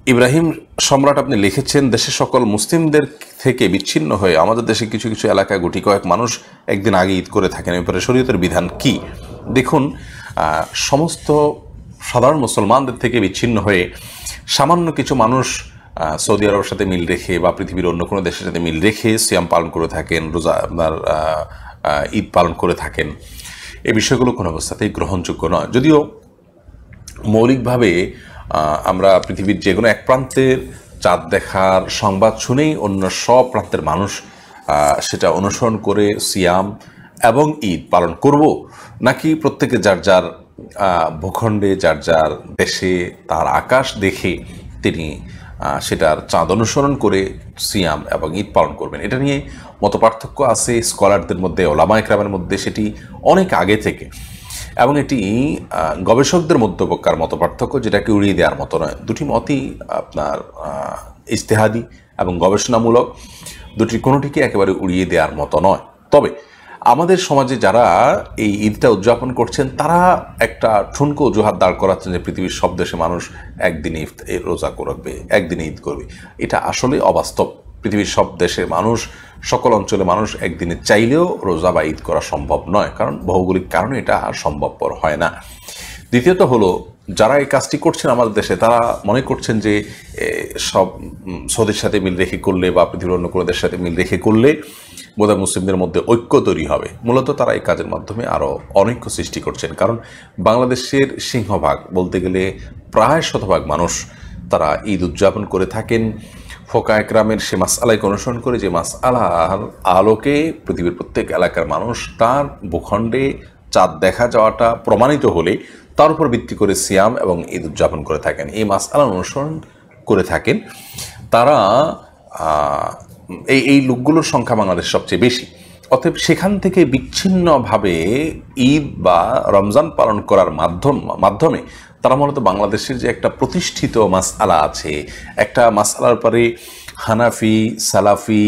ইব্রাহিম সম্রাট আপনি লিখেছেন, দেশের সকল মুসলিমদের থেকে বিচ্ছিন্ন হয়ে আমাদের দেশে কিছু কিছু এলাকায় গুটি কয়েক মানুষ একদিন আগে ঈদ করে থাকেন, এরপরে শরীয়তের বিধান কি? দেখুন, সমস্ত সাধারণ মুসলমানদের থেকে বিচ্ছিন্ন হয়ে সামান্য কিছু মানুষ সৌদি আরবের সাথে মিল রেখে বা পৃথিবীর অন্য কোনো দেশের সাথে মিল রেখে সিয়াম পালন করে থাকেন, রোজা আপনার ঈদ পালন করে থাকেন, এই বিষয়গুলো কোনো অবস্থাতেই গ্রহণযোগ্য নয়। যদিও মৌলিকভাবে আমরা পৃথিবীর যে কোনো এক প্রান্তের চাঁদ দেখার সংবাদ শুনেই অন্য সব প্রান্তের মানুষ সেটা অনুসরণ করে সিয়াম এবং ঈদ পালন করব, নাকি প্রত্যেকে যার যার ভূখণ্ডে যার যার দেশে তার আকাশ দেখে তিনি সেটার চাঁদ অনুসরণ করে সিয়াম এবং ঈদ পালন করবেন, এটা নিয়ে মতপার্থক্য আছে স্কলারদের মধ্যে, ওলামা ইকরামের মধ্যে, সেটি অনেক আগে থেকে। এবং এটি গবেষকদের মধ্যবকার মত পার্থক্য, যেটাকে উড়িয়ে দেওয়ার মতো নয়। দুটি মতই আপনার ইজতেহাদি এবং গবেষণামূলক, দুটি কোনোটিকে একেবারে উড়িয়ে দেওয়ার মতো নয়। তবে আমাদের সমাজে যারা এই ঈদটা উদযাপন করছেন তারা একটা ঠুনকো অজুহাত দাঁড় করাচ্ছেন যে পৃথিবীর সব দেশে মানুষ একদিনে রোজা করবে, একদিনে ঈদ করবে। এটা আসলে অবাস্তব। পৃথিবীর সব দেশের মানুষ, সকল অঞ্চলে মানুষ একদিনে চাইলেও রোজা বা ঈদ করা সম্ভব নয়, কারণ ভৌগোলিক কারণে এটা আর সম্ভবপর হয় না। দ্বিতীয়ত হলো, যারা এই কাজটি করছেন আমাদের দেশে তারা মনে করছেন যে সব সৌদির সাথে মিল রেখে করলে বা পৃথিবীর অন্য কোনো দেশের সাথে মিল রেখে করলে বোধহয় মুসলিমদের মধ্যে ঐক্য তৈরি হবে। মূলত তারা এই কাজের মাধ্যমে আরও অনৈক্য সৃষ্টি করছেন, কারণ বাংলাদেশের সিংহভাগ বলতে গেলে প্রায় শতভাগ মানুষ তারা ঈদ উদযাপন করে থাকেন ফোকা একরামের সে মাসআলাকে অনুসরণ করে, যে মাসআলার আলোকে পৃথিবীর প্রত্যেক এলাকার মানুষ তার ভূখণ্ডে চাঁদ দেখা যাওয়াটা প্রমাণিত হলে তার উপর ভিত্তি করে সিয়াম এবং ঈদ উদযাপন করে থাকেন। এই মাসআলা অনুসরণ করে থাকেন তারা, এই লোকগুলোর সংখ্যা বাংলাদেশ সবচেয়ে বেশি। অতএব সেখান থেকে বিচ্ছিন্নভাবে ঈদ বা রমজান পালন করার মাধ্যমে তারা মূলত বাংলাদেশের যে একটা প্রতিষ্ঠিত মাসআলা আছে, একটা মাসআলার পরে হানাফি, সালাফি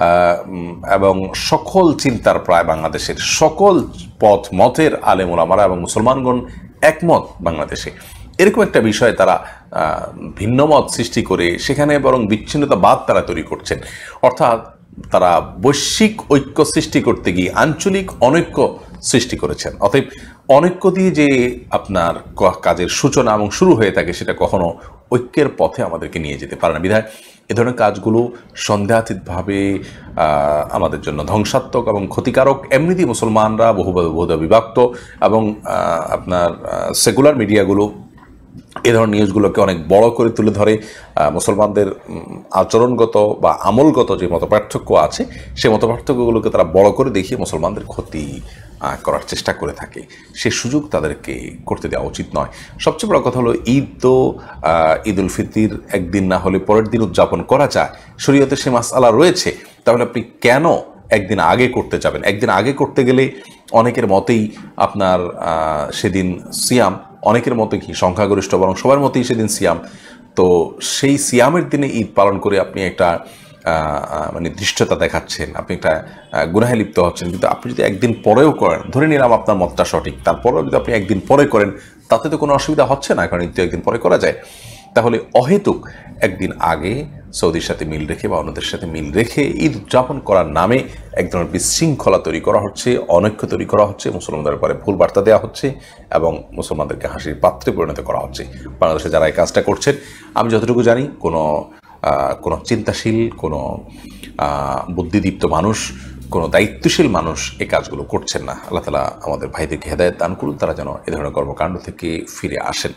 এবং সকল চিন্তার প্রায় বাংলাদেশের সকল মতের আলেম ওলামারা এবং মুসলমানগণ একমত বাংলাদেশে, এরকম একটা বিষয়ে তারা ভিন্ন মত সৃষ্টি করে সেখানে বরং বিচ্ছিন্নতাবাদ তারা তৈরি করছেন। অর্থাৎ তারা বৈশ্বিক ঐক্য সৃষ্টি করতে গিয়ে আঞ্চলিক অনৈক্য সৃষ্টি করেছেন। অতএব অনৈক্য দিয়ে যে আপনার কাজের সূচনা এবং শুরু হয়ে থাকে সেটা কখনো ঐক্যের পথে আমাদেরকে নিয়ে যেতে পারে না। বিধায় এ ধরনের কাজগুলো সন্দেহাতীতভাবে আমাদের জন্য ধ্বংসাত্মক এবং ক্ষতিকারক। এমনিতেই মুসলমানরা বহুদা বিভক্ত এবং আপনার সেকুলার মিডিয়াগুলো এ ধরনের নিউজগুলোকে অনেক বড় করে তুলে ধরে মুসলমানদের আচরণগত বা আমলগত যে মতপার্থক্য আছে সেই মতপার্থক্যগুলোকে তারা বড় করে দেখিয়ে মুসলমানদের ক্ষতি করার চেষ্টা করে থাকে। সে সুযোগ তাদেরকে করতে দেওয়া উচিত নয়। সবচেয়ে বড় কথা হলো, ঈদ তো ঈদ উল ফিতর একদিন না হলে পরের দিন উদযাপন করা যায়, শরীয়তে সে মাসআলা রয়েছে। তাহলে আপনি কেন একদিন আগে করতে যাবেন? একদিন আগে করতে গেলে অনেকের মতেই আপনার সেদিন সিয়াম, অনেকের মতে কি সংখ্যাগরিষ্ঠ বরং সবার মতেই সেদিন সিয়াম। তো সেই সিয়ামের দিনে ঈদ পালন করে আপনি একটা মানে দৃষ্টতা দেখাচ্ছেন, আপনি একটা গুনাহে লিপ্ত হচ্ছেন। কিন্তু আপনি যদি একদিন পরেও করেন, ধরে নিলাম আপনার মতটা সঠিক, তারপরেও যদি আপনি একদিন পরে করেন তাতে তো কোনো অসুবিধা হচ্ছে না, কারণ ঈদ তো একদিন পরে করা যায়। তাহলে অহেতুক একদিন আগে সৌদির সাথে মিল রেখে বা অন্যদের সাথে মিল রেখে ঈদ উদযাপন করার নামে এক ধরনের বিশৃঙ্খলা তৈরি করা হচ্ছে, অনৈক্য তৈরি করা হচ্ছে, মুসলমানদের ব্যাপারে ভুল বার্তা দেওয়া হচ্ছে এবং মুসলমানদেরকে হাসির পাত্রে পরিণত করা হচ্ছে। বাংলাদেশে যারা এই কাজটা করছেন, আমি যতটুকু জানি কোনো চিন্তাশীল, কোনো বুদ্ধিদীপ্ত মানুষ, কোনো দায়িত্বশীল মানুষ এই কাজগুলো করছেন না। আল্লাহ তাআলা আমাদের ভাইদেরকে হেদায়েত দান করুন, তারা যেন এ ধরনের কর্মকাণ্ড থেকে ফিরে আসেন।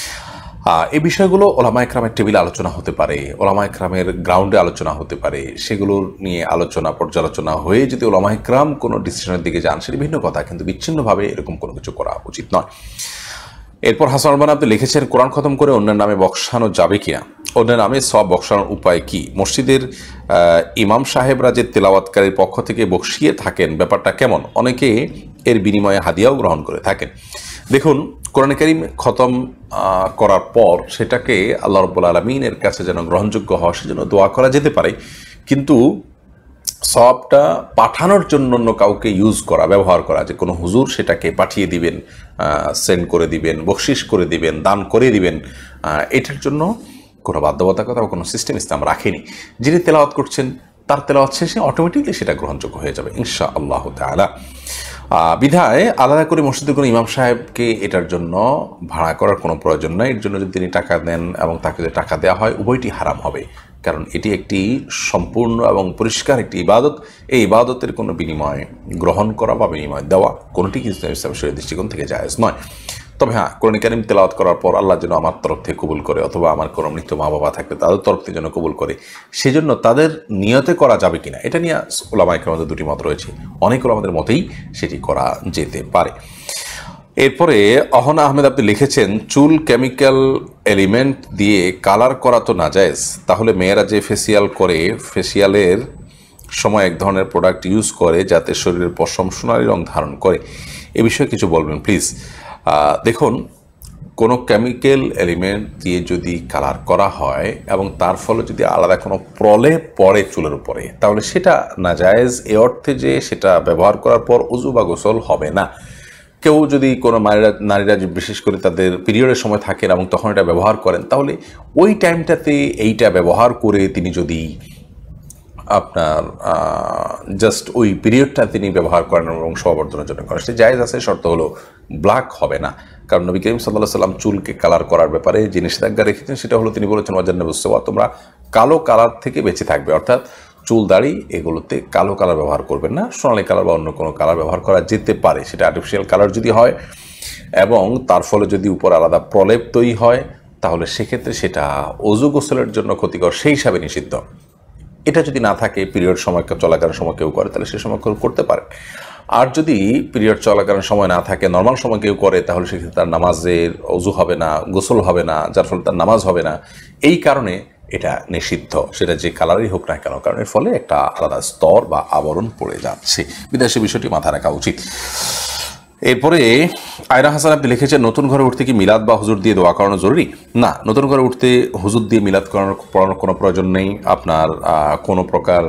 এই বিষয়গুলো ওলামা ইকরামের টেবিলে আলোচনা হতে পারে, ওলামা ইকরামের গ্রাউন্ডে আলোচনা হতে পারে। সেগুলোর নিয়ে আলোচনা পর্যালোচনা হয়ে যদি ওলামা ইকরাম কোনো ডিসিশনের দিকে যান সেটা ভিন্ন কথা, কিন্তু বিচ্ছিন্নভাবে এরকম কোনো কিছু করা উচিত নয়। এরপর হাসান আলবানী আপনি লিখেছেন, কোরআন খতম করে অন্যের নামে বক্সানো যাবে কিনা, অন্যের নামে সওয়াব বক্সানোর উপায় কি? মসজিদের ইমাম সাহেবরা যে তেলাওয়াতকারীর পক্ষ থেকে বক্সিয়ে থাকেন, ব্যাপারটা কেমন? অনেকে এর বিনিময়ে হাদিয়াও গ্রহণ করে থাকেন। দেখুন, কোরআন কারীম খতম করার পর সেটাকে আল্লাহ রাব্বুল আলামিনের কাছে যেন গ্রহণযোগ্য হয় সেজন্য দোয়া করা যেতে পারে, কিন্তু সওয়াবটা পাঠানোর জন্য অন্য কাউকে ব্যবহার করা, যে কোনো হুজুর সেটাকে পাঠিয়ে দিবেন, সেন্ড করে দিবেন, বকশিশ করে দিবেন, দান করে দিবেন, এটার জন্য কোনো বাধ্যবাধকতা বা কোনো সিস্টেম ইসলাম রাখেনি। যিনি তেলাওয়াত করছেন তার তেলাওয়াত শেষে অটোমেটিকলি সেটা গ্রহণযোগ্য হয়ে যাবে ইনশাআল্লাহ তাআলা। বিধায় আলাদা করে মসজিদের কোনো ইমাম সাহেবকে এটার জন্য ভাড়া করার কোনো প্রয়োজন নয়। এর জন্য যদি তিনি টাকা দেন এবং তাকে যদি টাকা দেওয়া হয়, উভয়টি হারাম হবে, কারণ এটি একটি সম্পূর্ণ এবং পরিষ্কার একটি ইবাদত। এই ইবাদতের কোনো বিনিময় গ্রহণ করা বা বিনিময় দেওয়া কোনোটি কিন্তু ইসলামের শরীয়তের দৃষ্টিকোণ থেকে জায়েজ নয়। তবে হ্যাঁ, কোরআন কারীম তেলাওয়াত করার পর আল্লাহ যেন আমার তরফ থেকে কবুল করে, অথবা আমার কোনো মৃত মা বাবা থাকলে তাদের তরফ থেকে যেন কবুল করে, সেজন্য তাদের নিয়তে করা যাবে কিনা এটা নিয়ে উলামা ইকরামের দুটি মত রয়েছে। অনেক উলামাদের মতেই সেটি করা যেতে পারে। এরপরে অহনা আহমেদ আপনি লিখেছেন, চুল কেমিক্যাল এলিমেন্ট দিয়ে কালার করা তো নাজায়েজ, তাহলে মেয়েরা যে ফেসিয়াল করে, ফেসিয়ালের সময় এক ধরনের প্রোডাক্ট ইউজ করে যাতে শরীরের পশম সোনালি রং ধারণ করে, এ বিষয়ে কিছু বলবেন প্লিজ। দেখুন, কোনো কেমিক্যাল এলিমেন্ট দিয়ে যদি কালার করা হয় এবং তার ফলে যদি আলাদা কোনো প্রলেপ পড়ে চুলের উপরে, তাহলে সেটা নাজায়েজ এ অর্থে যে সেটা ব্যবহার করার পর উযু বা গোসল হবে না। কেউ যদি কোনো নারীরা বিশেষ করে তাদের পিরিয়ডের সময় থাকেন এবং তখন এটা ব্যবহার করেন, তাহলে ওই টাইমটাতে এইটা ব্যবহার করে তিনি যদি আপনার জাস্ট ওই পিরিয়ডটা তিনি ব্যবহার করেন এবং সমাবর্ধনের জন্য করেন, সে জায়েজ আছে। শর্ত হলো ব্ল্যাক হবে না, কারণ নবী করিম সাল্লাল্লাহু আলাইহি ওয়াসাল্লাম চুলকে কালার করার ব্যাপারে যে নিষেধাজ্ঞা রেখেছেন সেটা হলো তিনি বলেছেন, ওয়াজান্নাবুস-সুওয়া, তোমরা কালো কালার থেকে বেঁচে থাকবে, অর্থাৎ চুল দাড়ি এগুলোতে কালো কালার ব্যবহার করবেন না। সোনালি কালার বা অন্য কোনো কালার ব্যবহার করা যেতে পারে, সেটা আর্টিফিশিয়াল কালার যদি হয় এবং তার ফলে যদি উপর আলাদা প্রলেপ তৈরি হয়, তাহলে সেক্ষেত্রে সেটা ওযু গোসলের জন্য ক্ষতিকর, সেই হিসাবে নিষিদ্ধ। এটা যদি না থাকে, পিরিয়ড সময় চলাকালীন সময় কেউ করে, তাহলে সে সময় করতে পারে। আর যদি পিরিয়ড চলাকালীন সময় না থাকে, নর্মাল সময় কেউ করে, তাহলে সেক্ষেত্রে তার নামাজের ওযু হবে না, গোসল হবে না, যার ফলে তার নামাজ হবে না। এই কারণে এটা নিষিদ্ধ, সেটা যে কালারই হোক না কেন, কারণ এর ফলে একটা আলাদা স্তর বা আবরণ পড়ে যাচ্ছে। বিদেশি বিষয়টি মাথায় রাখা উচিত। এরপরে আয়রা হাসান আপনি লিখেছেন, নতুন ঘরে উঠতে কি মিলাদ বা হুজুর দিয়ে দোয়া করানো জরুরি? না, নতুন ঘরে উঠতে হুজুর দিয়ে মিলাদ করানোর কোনো প্রয়োজন নেই। আপনার কোনো প্রকার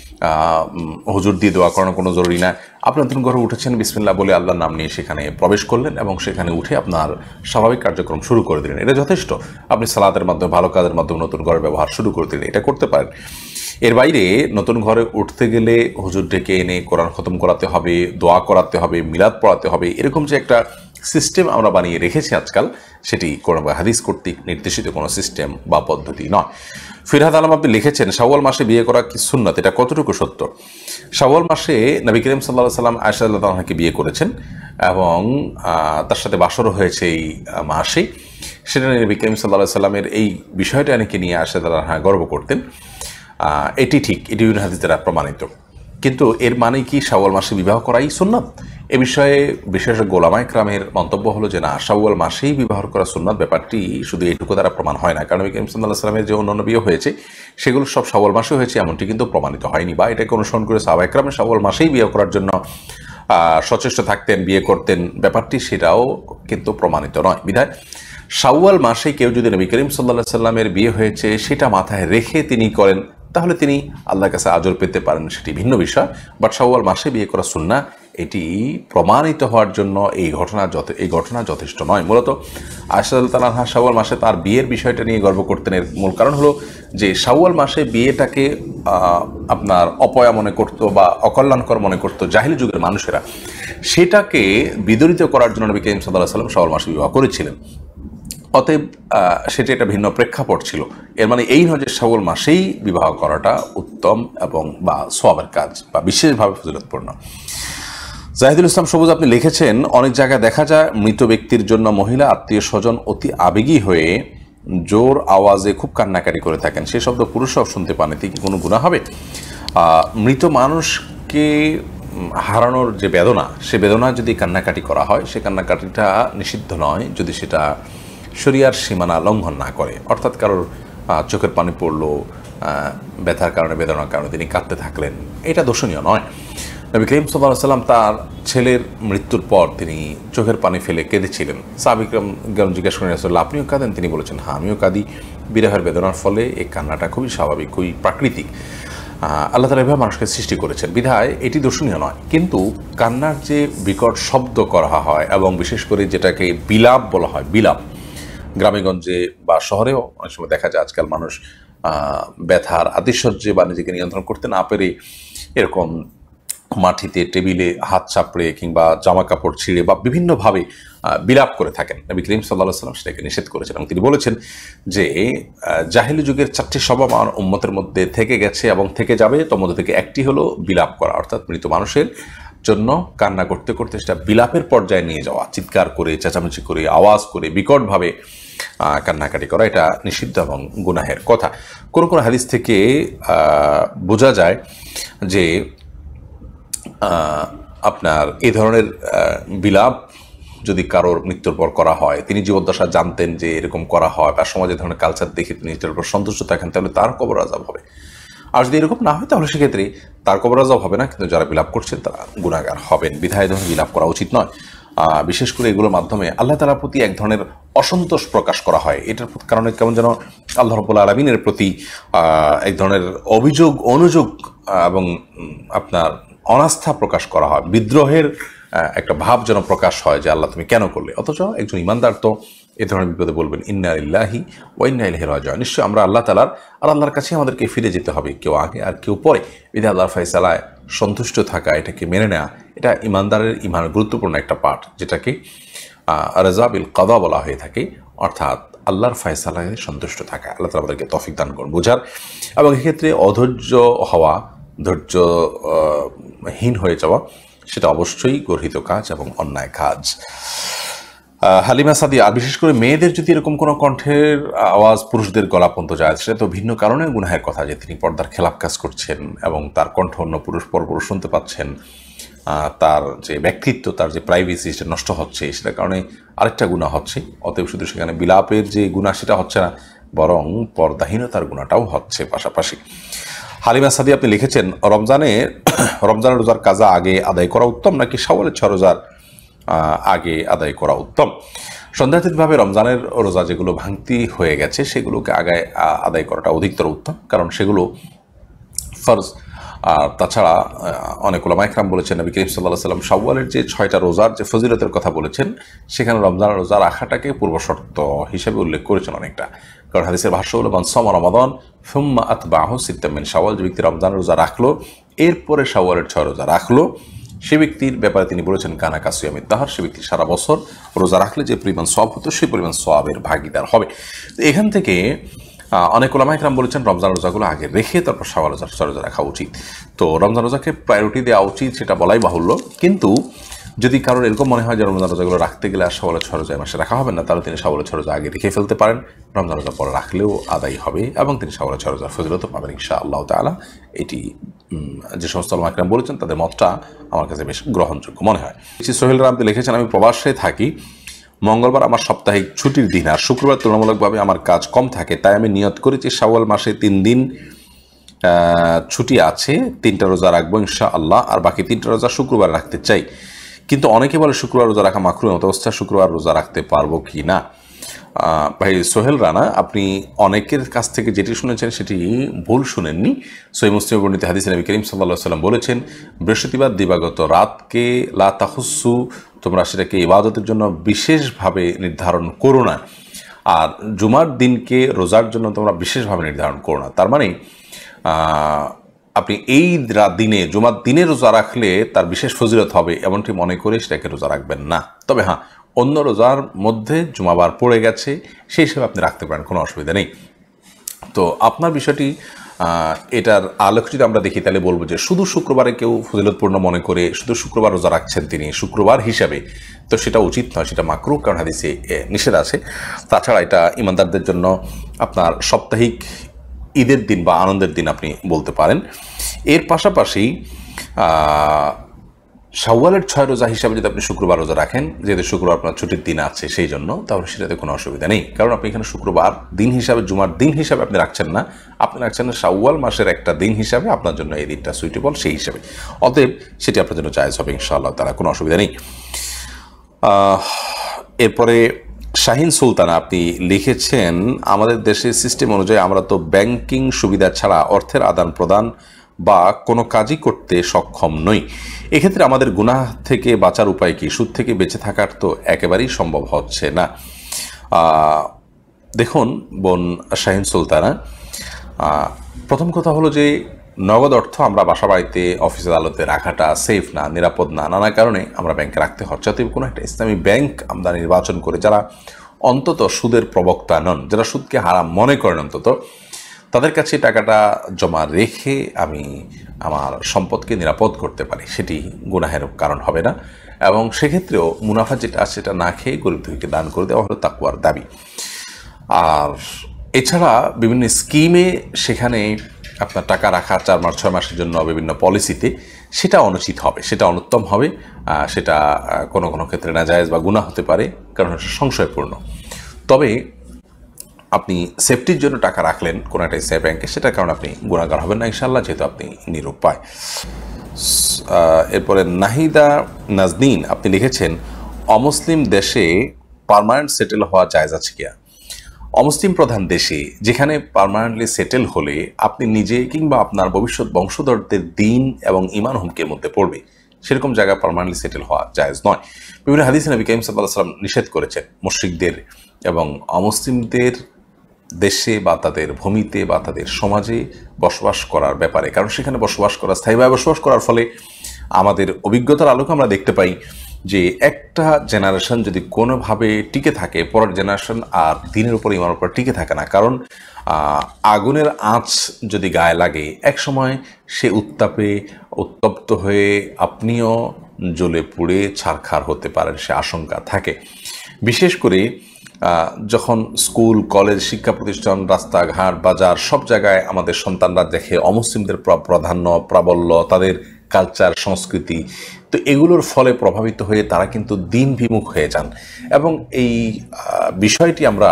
হুজুর দিয়ে দোয়া করানো কোনো জরুরি না। আপনি নতুন ঘরে উঠেছেন, বিসমিল্লাহ বলে আল্লাহর নাম নিয়ে সেখানে প্রবেশ করলেন এবং সেখানে উঠে আপনার স্বাভাবিক কার্যক্রম শুরু করে দিলেন, এটা যথেষ্ট। আপনি সালাতের মাধ্যমে, ভালো কাজের মাধ্যমে নতুন ঘরের ব্যবহার শুরু করে দিলেন, এটা করতে পারেন। এর বাইরে নতুন ঘরে উঠতে গেলে হুজুর ডেকে এনে কোরআন খতম করাতে হবে, দোয়া করাতে হবে, মিলাদ পড়াতে হবে, এরকম যে একটা সিস্টেম আমরা বানিয়ে রেখেছি আজকাল, সেটি কোরআন বা হাদিস কর্তৃক নির্দেশিত কোনো সিস্টেম বা পদ্ধতি নয়। ফিরহাদ আলম আপনি লিখেছেন, শাওয়াল মাসে বিয়ে করা কি সুন্নাত, এটা কতটুকু সত্য? শাওয়াল মাসে নবী করিম সাল্লাল্লাহু আলাইহি সাল্লাম আয়েশা রাদিয়াল্লাহু আনহাকে বিয়ে করেছেন এবং তার সাথে বাসরও হয়েছে এই মাসে। সেটা নবী করিম সাল্লাল্লাহু আলাইহি সাল্লামের এই বিষয়টা নাকি নিয়ে আয়েশা রাদিয়াল্লাহু আনহা গর্ব করতেন। এটি ঠিক, এটি ইবনে হাদিস দ্বারা প্রমাণিত। কিন্তু এর মানে কি শাওয়াল মাসে বিবাহ করাই সুন্নাত? এ বিষয়ে বিশেষজ্ঞ উলামা ইকরামের মন্তব্য হলো যে না, শাওয়াল মাসেই বিবাহ করা সুন্নাত ব্যাপারটি শুধু এটুকু দ্বারা প্রমাণ হয় না, কারণ নবী করিম সাল্লাল্লাহু আলাইহি সাল্লামের যে অন্যান্য বিয়ে হয়েছে সেগুলো সব শাওয়াল মাসে হয়েছে এমনটি কিন্তু প্রমাণিত হয়নি, বা এটাকে অনুসরণ করে সাহাবা ইকরাম শাওয়াল মাসেই বিয়ে করার জন্য সচেষ্ট থাকতেন, বিয়ে করতেন, ব্যাপারটি সেটাও কিন্তু প্রমাণিত নয়। বিধায় শাওয়াল মাসে কেউ যদি নবী করিম সাল্লাল্লাহু আলাইহি সাল্লামের বিয়ে হয়েছে সেটা মাথায় রেখে তিনি করেন, তাহলে তিনি আল্লাহর কাছে আজর পেতে পারেন, সেটি ভিন্ন বিষয়। বাট শাওয়াল মাসে বিয়ে করা সুন্নাহ, এটি প্রমাণিত হওয়ার জন্য এই ঘটনা যথেষ্ট নয়। মূলত আয়েশা রাদিয়াল্লাহু আনহা শাওয়াল মাসে তার বিয়ের বিষয়টা নিয়ে গর্ব করতেন। এর মূল কারণ হলো যে শাওয়াল মাসে বিয়েটাকে আপনার অপয়া মনে করতো বা অকল্যাণকর মনে করতো জাহিলি যুগের মানুষেরা, সেটাকে বিদরিত করার জন্য নবী করিম সাল্লাল্লাহু আলাইহি সাল্লাম শাওয়াল মাসে বিবাহ করেছিলেন। অতএব সেটি একটা ভিন্ন প্রেক্ষাপট ছিল। এর মানে এই নয় যে শাওয়াল মাসেই বিবাহ করাটা উত্তম এবং বা সওয়াবের কাজ বা বিশেষভাবে ফজিলতপূর্ণ। জাহিদুল ইসলাম সবুজ আপনি লিখেছেন, অনেক জায়গায় দেখা যায় মৃত ব্যক্তির জন্য মহিলা আত্মীয় স্বজন অতি আবেগী হয়ে জোর আওয়াজে খুব কান্নাকাটি করে থাকেন, সে শব্দ পুরুষরাও শুনতে পান, এতে কি কোনো গুনাহ হবে? মৃত মানুষকে হারানোর যে বেদনা, সে বেদনা যদি কান্নাকাটি করা হয়, সে কান্নাকাটিটা নিষিদ্ধ নয় যদি সেটা শরিয়ার সীমানা লঙ্ঘন না করে। অর্থাৎ কারোর চোখের পানি পড়লো, ব্যথার কারণে, বেদনার কারণে তিনি কাঁদতে থাকলেন, এটা দোষণীয় নয়। নবী করিম সাল্লাল্লাহু আলাইহি সাল্লাম তার ছেলের মৃত্যুর পর তিনি চোখের পানি ফেলে কেঁদেছিলেন। সাহাবীগণ জিজ্ঞাসা করেন, রাসূলুল্লাহ আপনিও কাঁদেন? তিনি বলেছেন, হ্যাঁ আমিও কাঁদি। বিরহের বেদনার ফলে এই কান্নাটা খুবই স্বাভাবিক, খুবই প্রাকৃতিক। আল্লাহ তাআলা এভাবে মানুষকে সৃষ্টি করেছেন, বিধায় এটি দোষণীয় নয়। কিন্তু কান্নার যে বিকট শব্দ করা হয় এবং বিশেষ করে যেটাকে বিলাপ বলা হয়, বিলাপ গ্রামেগঞ্জে বা শহরেও অনেক সময় দেখা যায় আজকাল মানুষ ব্যথার আতিশয্যে বা নিজেকে নিয়ন্ত্রণ করতে না পেরে এরকম মাটিতে টেবিলে হাত চাপড়ে কিংবা জামা কাপড় ছিঁড়ে বা বিভিন্নভাবে বিলাপ করে থাকেন। নবী করিম সাল্লাল্লাহু আলাইহি ওয়াসাল্লাম সেটাকে নিষেধ করেছেন এবং তিনি বলেছেন যে জাহেলি যুগের 4টি স্বভাব আমার উম্মতের মধ্যে থেকে গেছে এবং থেকে যাবে, তোর মধ্যে থেকে একটি হলো বিলাপ করা, অর্থাৎ মৃত মানুষের জন্য কান্না করতে করতে সেটা বিলাপের পর্যায়ে নিয়ে যাওয়া, চিৎকার করে চেঁচামেচি করে আওয়াজ করে বিকটভাবে কান্নাকাটি করা, এটা নিষিদ্ধ এবং গুনাহের কথা। কোন কোন হাদিস থেকে বোঝা যায় যে আপনার এই ধরনের বিলাপ যদি কারোর মৃত্যুর পর করা হয়, তিনি জীবদ্দশা জানতেন যে এরকম করা হয় বা সমাজে ধরনের কালচার দেখে তিনি এটার উপর সন্তুষ্ট থাকেন, তাহলে তার কবর আযাব হবে। আর যদি এরকম না হয় তাহলে সেক্ষেত্রে তার কবর আযাব হবে না, কিন্তু যারা বিলাপ করছেন তারা গুনাহগার হবেন। বিধায় ধরনের বিলাপ করা উচিত নয়। বিশেষ করে এগুলোর মাধ্যমে আল্লাহ তাআলার প্রতি এক ধরনের অসন্তোষ প্রকাশ করা হয়। এটার কারণে কেমন যেন আল্লাহ রাব্বুল আলামিনের প্রতি এক ধরনের অভিযোগ অনুযোগ এবং আপনার অনাস্থা প্রকাশ করা হয়, বিদ্রোহের একটা ভাব যেন প্রকাশ হয় যে আল্লাহ তুমি কেন করলে। অথচ একজন ইমানদার তো এ ধরনের বিপদে বলবেন ইন্না লিল্লাহি ওয়া ইন্না ইলাইহি রাজিউন, নিশ্চয় আমরা আল্লাহ তাআলার আর আল্লাহর কাছে আমাদেরকে ফিরে যেতে হবে, কেউ আগে আর কেউ পরে। বিধে আল্লাহর ফয়সালায় সন্তুষ্ট থাকা, এটাকে মেনে নেওয়া, এটা ইমানদারের ইমানের গুরুত্বপূর্ণ একটা পার্ট, যেটাকে রাজা বিল কাদা বলা হয়ে থাকে, অর্থাৎ আল্লাহর ফয়সালায় সন্তুষ্ট থাকা। আল্লাহ তাআলা আমাদেরকে তৌফিক দান করুন বোঝার, এবং এক্ষেত্রে অধৈর্য হওয়া, ধৈর্যহীন হয়ে যাওয়া, সেটা অবশ্যই গর্হিত কাজ এবং অন্যায় কাজ। হালিমা সাদিয়া, আর বিশেষ করে মেয়েদের যদি এরকম কোনো কণ্ঠের আওয়াজ পুরুষদের গলা পর্যন্ত যায়, সেটা তো ভিন্ন কারণে গুনাহের কথা, যে তিনি পর্দার খেলাপ কাজ করছেন এবং তার কণ্ঠ অন্য পুরুষ পরপুরুষ শুনতে পাচ্ছেন, তার যে ব্যক্তিত্ব, তার যে প্রাইভেসি, সেটা নষ্ট হচ্ছে, সেটার কারণে আরেকটা গুনাহ হচ্ছে। অতএব শুধু সেখানে বিলাপের যে গুনাহ সেটা হচ্ছে না, বরং পর্দাহীনতার গুনাহটাও হচ্ছে পাশাপাশি। হালিমা সাদিয়া, আপনি লিখেছেন রমজানের রোজার কাজা আগে আদায় করা উত্তম নাকি শাওয়ালের 6 রোজার আগে আদায় করা উত্তম? সন্দেহাতীতভাবে রমজানের রোজা যেগুলো ভাঙতি হয়ে গেছে সেগুলোকে আগে আদায় করাটা অধিকতর উত্তম, কারণ সেগুলো ফরজ। আর তাছাড়া অনেক উলামা ইকরাম বলেছেন, নবী করিম সাল্লাল্লাহু আলাইহি ওয়াসাল্লাম শাওয়ালের যে 6টা রোজার যে ফজিলতের কথা বলেছেন, সেখানে রমজানের রোজা রাখাটাকে পূর্বশর্ত হিসেবে উল্লেখ করেছেন অনেকটা। কারণ হাদিসের ভাষ্য হলো মান সামা রমাদান সুম্মা আতবাহু সিত্তাম মিন শাওয়াল, যে ব্যক্তি রমজানের রোজা রাখলো এরপরে শাওয়ালের 6 রোজা রাখলো, সে ব্যক্তির ব্যাপারে তিনি বলেছেন কানা কাসিয়ামিদ দাহর, সে ব্যক্তি সারা বছর রোজা রাখলে যে পরিমাণ সওয়াব হতো সেই পরিমাণ সওয়াবের ভাগিদার হবে। তো এখান থেকে অনেক ওলামা ইকরাম বলেছেন রমজান রোজাগুলো আগে রেখে তারপর শাওয়াল রোজা 6 রোজা রাখা উচিত। তো রমজান রোজাকে প্রায়োরিটি দেওয়া উচিত, সেটা বলাই বাহুল্য। কিন্তু যদি কারোর এরকম মনে হয় যে রমজান রোজাগুলো রাখতে গেলে আর শাওয়ালের 6 রোজা মাসে রাখা হবে না, তাহলে তিনি শাওয়ালের 6 রোজা আগে রেখে ফেলতে পারেন, রমজান রোজা পরে রাখলেও আদায় হবে এবং তিনি শাওয়ালের 6 রোজার ফজিলত পাবেন ইনশাআল্লাহ তাআলা। এটি যে সমস্ত ওলামা ইকরাম বলেছেন তাদের মতটা আমার কাছে বেশ গ্রহণযোগ্য মনে হয়। সোহেল রামতে লিখেছেন, আমি প্রবাসে থাকি, মঙ্গলবার আমার সাপ্তাহিক ছুটির দিন, আর শুক্রবার তুলনামূলকভাবে আমার কাজ কম থাকে, তাই আমি নিয়ত করেছি শাওয়াল মাসে 3 দিন ছুটি আছে, 3টা রোজা রাখবো ইনশাআল্লাহ, আর বাকি 3টা রোজা শুক্রবার রাখতে চাই। কিন্তু অনেকে বলে শুক্রবার রোজা রাখা মাকরুহ, মত অবস্থায় শুক্রবার রোজা রাখতে পারবো কি না? ভাই সোহেল রানা, আপনি অনেকের কাছ থেকে যেটি শুনেছেন সেটি ভুল শুনেননি। সহিহ মুসলিমে বর্ণিত হাদিসে নবী করিম সাল্লাল্লাহু আলাইহি ওয়াসাল্লাম বলেছেন, বৃহস্পতিবার দিবাগত রাতকে লা তাখুসু, তোমরা সেটাকে ইবাদতের জন্য বিশেষভাবে নির্ধারণ করো না, আর জুমার দিনকে রোজার জন্য তোমরা বিশেষভাবে নির্ধারণ করো না। তার মানে আপনি এই দিনে জুমার দিনে রোজা রাখলে তার বিশেষ ফজিলত হবে এমনটি মনে করে সেটাকে রোজা রাখবেন না। তবে হ্যাঁ, অন্য রোজার মধ্যে জুমাবার পড়ে গেছে সেই হিসেবে আপনি রাখতে পারেন, কোনো অসুবিধা নেই। তো আপনার বিষয়টি এটার আলোক যদি আমরা দেখি তাহলে বলবো যে শুধু শুক্রবারে কেউ ফজিলতপূর্ণ মনে করে শুধু শুক্রবার রোজা রাখছেন তিনি শুক্রবার হিসাবে, তো সেটা উচিত নয়, সেটা মাকরুহ, কারণ হাদিসে নিষেধ আছে। তাছাড়া এটা ইমানদারদের জন্য আপনার সাপ্তাহিক ঈদের দিন বা আনন্দের দিন আপনি বলতে পারেন। এর পাশাপাশি শাওয়ালের 6 রোজা হিসাবে যদি আপনি শুক্রবার রোজা রাখেন, যেহেতু শুক্রবার আপনার ছুটির দিন আছে সেই জন্য, তাহলে সেটাতে কোনো অসুবিধা নেই। কারণ আপনি এখানে শুক্রবার দিন হিসাবে, জুমার দিন হিসাবে আপনি রাখছেন না, আপনি রাখছেন শাওয়াল মাসের একটা দিন হিসাবে, আপনার জন্য এই দিনটা সুইটেবল সেই হিসাবে, অতএব সেটি আপনার জন্য জায়েজ হবে ইনশাআল্লাহ তাআলা, কোনো অসুবিধা নেই। এরপরে শাহিন সুলতানা, আপনি লিখেছেন, আমাদের দেশের সিস্টেম অনুযায়ী আমরা তো ব্যাংকিং সুবিধা ছাড়া অর্থের আদান প্রদান বা কোনো কাজই করতে সক্ষম নই, এক্ষেত্রে আমাদের গুনাহ থেকে বাঁচার উপায় কি? সুদ থেকে বেঁচে থাকার তো একেবারেই সম্ভব হচ্ছে না। দেখুন বোন শাহিন সুলতানা, প্রথম কথা হলো যে নগদ অর্থ আমরা বাসা বাড়িতে অফিস আদালতে রাখাটা সেফ না, নিরাপদ না, নানা কারণে আমরা ব্যাংকে রাখতে হচ্ছে। অতএব কোনো একটা ইসলামী ব্যাংক আমরা নির্বাচন করে, যারা অন্তত সুদের প্রবক্তা নন, যারা সুদকে হারাম মনে করেন, অন্তত তাদের কাছে টাকাটা জমা রেখে আমি আমার সম্পদকে নিরাপদ করতে পারি, সেটি গুনাহের কারণ হবে না। এবং সেক্ষেত্রেও মুনাফা যেটা আছে সেটা না খেয়ে গরিব দুঃখীকে দান করে দেওয়া হলো তাকওয়ার দাবি। আর এছাড়া বিভিন্ন স্কিমে সেখানে আপনার টাকা রাখা 4 মাস 6 মাসের জন্য বিভিন্ন পলিসিতে, সেটা অনুচিত হবে, সেটা অনুত্তম হবে, সেটা কোনো কোনো ক্ষেত্রে নাজায়েজ বা গুনাহ হতে পারে, কারণ এটা সংশয়পূর্ণ। তবে আপনি সেফটির জন্য টাকা রাখলেন কোনো একটা ইসলামী ব্যাংকে, সেটার কারণে আপনি গুনাহগার হবেন না ইনশাআল্লাহ, যেহেতু আপনি নিরুপায়। এরপরে নাহিদা নাজনীন আপনি লিখেছেন, অমুসলিম দেশে পার্মানেন্ট সেটেল হওয়া জায়েজ আছে কিয়া? অমুসলিম প্রধান দেশে যেখানে পার্মানেন্টলি সেটেল হলে আপনি নিজে কিংবা আপনার ভবিষ্যৎ বংশধরদের দিন এবং ঈমান হুমকির মধ্যে পড়বে, সেরকম জায়গায় পার্মানেন্টলি সেটেল হওয়া জায়েজ নয়। বিভিন্ন হাদিসে নবী কারীম সাল্লাল্লাহু আলাইহি ওয়াসাল্লাম নিষেধ করেছেন মুশরিকদের এবং অমুসলিমদের দেশে বা তাদের ভূমিতে বা তাদের সমাজে বসবাস করার ব্যাপারে। কারণ সেখানে বসবাস করা, স্থায়ীভাবে বসবাস করার ফলে আমাদের অভিজ্ঞতার আলোকে আমরা দেখতে পাই যে একটা জেনারেশন যদি কোনোভাবে টিকে থাকে, পরের জেনারেশন আর দিনের উপর ইমানের উপর টিকে থাকে না। কারণ আগুনের আঁচ যদি গায়ে লাগে, এক সময় সে উত্তাপে উত্তপ্ত হয়ে আপনিও জ্বলে পুড়ে ছারখার হতে পারেন, সে আশঙ্কা থাকে। বিশেষ করে যখন স্কুল, কলেজ, শিক্ষা প্রতিষ্ঠান, রাস্তাঘাট, বাজার সব জায়গায় আমাদের সন্তানরা দেখে অমুসলিমদের প্রাধান্য, প্রাবল্য, তাদের কালচার, সংস্কৃতি, তো এগুলোর ফলে প্রভাবিত হয়ে তারা কিন্তু দিন বিমুখ হয়ে যান। এবং এই বিষয়টি আমরা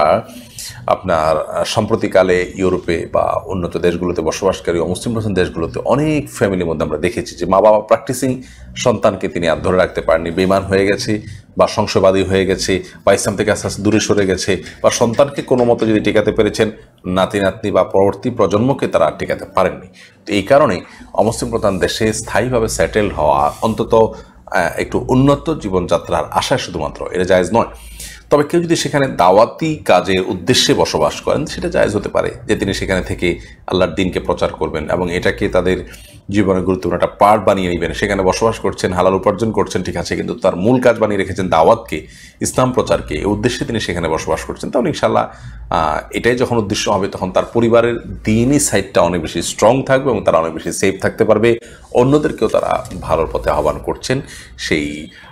আপনার সম্প্রতিকালে ইউরোপে বা উন্নত দেশগুলোতে বসবাসকারী অমুসলিম প্রধান দেশগুলোতে অনেক ফ্যামিলির মধ্যে আমরা দেখেছি যে মা বাবা প্র্যাকটিসিং সন্তানকে তিনি আর ধরে রাখতে পারেননি, বেঈমান হয়ে গেছে বা সংশয়বাদী হয়ে গেছে বা ইসলাম থেকে আস্তে আস্তে দূরে সরে গেছে, বা সন্তানকে কোনো মতো যদি টিকাতে পেরেছেন, নাতি নাতনি বা পরবর্তী প্রজন্মকে তারা টিকাতে পারেননি। তো এই কারণে অমুসলিম প্রধান দেশে স্থায়ীভাবে সেটেল হওয়া, অন্তত একটু উন্নত জীবনযাত্রার আশায় শুধুমাত্র, এটা জায়েজ নয়। তবে কেউ যদি সেখানে দাওয়াতি কাজের উদ্দেশ্যে বসবাস করেন, সেটা জায়েজ হতে পারে যে তিনি সেখানে থেকে আল্লাহর দ্বীনকে প্রচার করবেন এবং এটাকে তাদের জীবনের গুরুত্বপূর্ণ একটা পার্ট বানিয়ে নেবেন। সেখানে বসবাস করছেন, হালাল উপার্জন করছেন, ঠিক আছে, কিন্তু তার মূল কাজ বানিয়ে রেখেছেন দাওয়াতকে, ইসলাম প্রচারকে, এই উদ্দেশ্যে তিনি সেখানে বসবাস করছেন। তাহলে ইনশাআল্লাহ এটাই যখন উদ্দেশ্য হবে, তখন তার পরিবারের দিনই সাইডটা অনেক বেশি স্ট্রং থাকবে এবং তারা অনেক বেশি সেফ থাকতে পারবে, অন্যদেরকেও তারা ভালোর পথে আহ্বান করছেন, সেই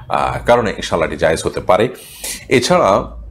কারণে ইনশাআল্লাহ এটি জায়েজ হতে পারে। এছাড়া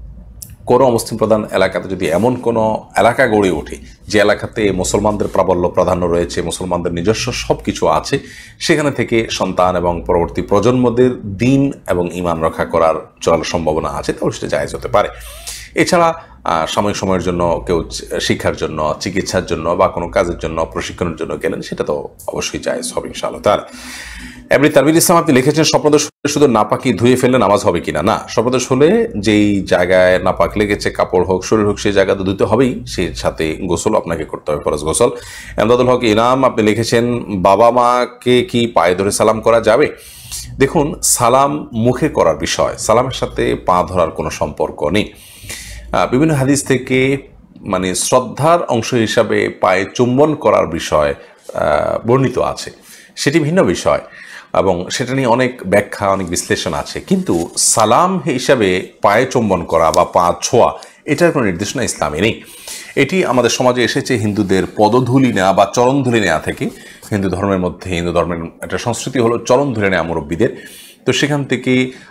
কোনো অমুসলিম প্রধান এলাকাতে যদি এমন কোনো এলাকা গড়ে ওঠে যে এলাকাতে মুসলমানদের প্রাবল্য প্রাধান্য রয়েছে, মুসলমানদের নিজস্ব সব কিছু আছে, সেখানে থেকে সন্তান এবং পরবর্তী প্রজন্মদের দিন এবং ঈমান রক্ষা করার সম্ভাবনা আছে, তাহলে সেটা জায়েজ হতে পারে। এছাড়া সাময়িক সময়ের জন্য কেউ শিক্ষার জন্য, চিকিৎসার জন্য বা কোনো কাজের জন্য, প্রশিক্ষণের জন্য গেলেন, সেটা তো অবশ্যই জায়েজ হবে ইনশাআল্লাহ তাআলা। এমনি তানভীর ইসলাম আপনি লিখেছেন, স্বপ্নদোষ শুধু নাপাকি ধুয়ে ফেললে নামাজ হবে কিনা? না, স্বপ্নদোষ হলে যেই জায়গায় নাপাক লেগেছে, কাপড় হোক, শরীর হোক, সেই জায়গা তো ধুতে হবেই, সেই সাথে গোসল আপনাকে করতে হবে, ফরজ গোসল। এমদাদুল হক ইনাম আপনি লিখেছেন, বাবা মাকে কি পায়ে ধরে সালাম করা যাবে? দেখুন, সালাম মুখে করার বিষয়, সালামের সাথে পা ধরার কোনো সম্পর্ক নেই। বিভিন্ন হাদিস থেকে মানে শ্রদ্ধার অংশ হিসাবে পায়ে চুম্বন করার বিষয় বর্ণিত আছে, সেটি ভিন্ন বিষয় এবং সেটা নিয়ে অনেক ব্যাখ্যা, অনেক বিশ্লেষণ আছে। কিন্তু সালাম হিসাবে পায়ে চুম্বন করা বা পা ছোঁয়া, এটার কোনো নির্দেশনা ইসলামে নেই। এটি আমাদের সমাজে এসেছে হিন্দুদের পদধূলি নেওয়া বা চরণধূলি নেওয়া থেকে। হিন্দু ধর্মের মধ্যে, হিন্দু ধর্মের একটা সংস্কৃতি হলো চরণধূলি নেওয়া মুরব্বীদের, তো সেখান থেকে